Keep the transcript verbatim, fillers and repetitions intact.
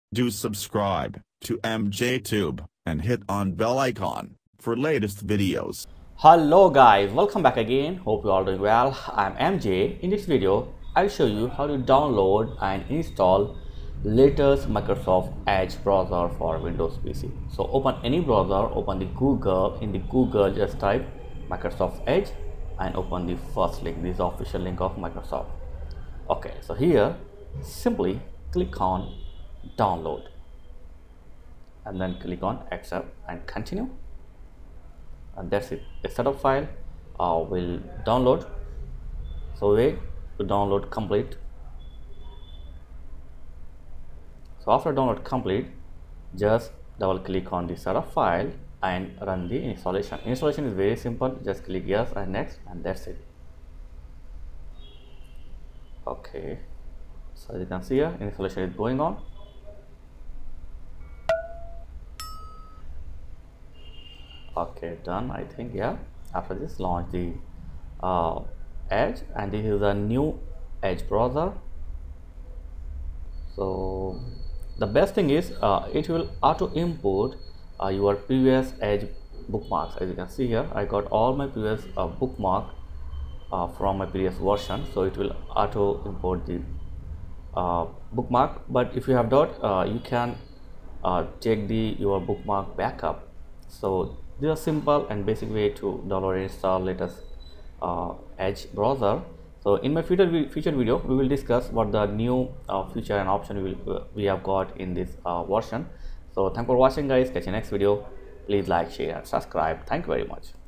Do subscribe to MJTube and hit on bell icon for latest videos. Hello guys, welcome back again. Hope you all doing well. I'm M J. In this video, I'll show you how to download and install latest Microsoft Edge browser for Windows P C. So open any browser, open the Google. In the Google, just type Microsoft Edge and open the first link. This is the official link of Microsoft. Okay, so here simply click on download and then click on accept and continue, and that's it. The setup file uh, will download, so wait to download complete. So after download complete, just double click on the setup file and run the installation. Installation is very simple, just click yes and next, and that's it. Okay, so as you can see here, installation is going on. Okay, done. I think, yeah. After this, launch the uh, Edge, and this is a new Edge browser. So the best thing is uh, it will auto import uh, your previous Edge bookmarks. As you can see here, I got all my previous uh, bookmark uh, from my previous version, so it will auto import the uh, bookmark. But if you have not, uh, you can uh, take the your bookmark backup. So this is a simple and basic way to download and install latest uh, Edge browser. So in my future future video, we will discuss what the new uh, feature and option we will uh, we have got in this uh, version. So thanks for watching, guys. Catch you next video. Please like, share, and subscribe. Thank you very much.